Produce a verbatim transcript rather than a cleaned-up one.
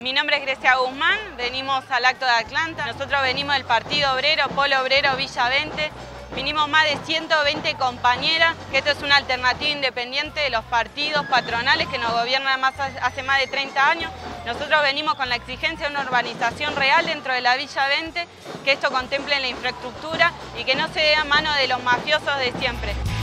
Mi nombre es Grecia Guzmán, venimos al acto de Atlanta. Nosotros venimos del Partido Obrero, Polo Obrero Villa veinte. Vinimos más de ciento veinte compañeras, que esto es una alternativa independiente de los partidos patronales que nos gobiernan más hace más de treinta años. Nosotros venimos con la exigencia de una urbanización real dentro de la Villa veinte, que esto contemple la infraestructura y que no se dé a mano de los mafiosos de siempre.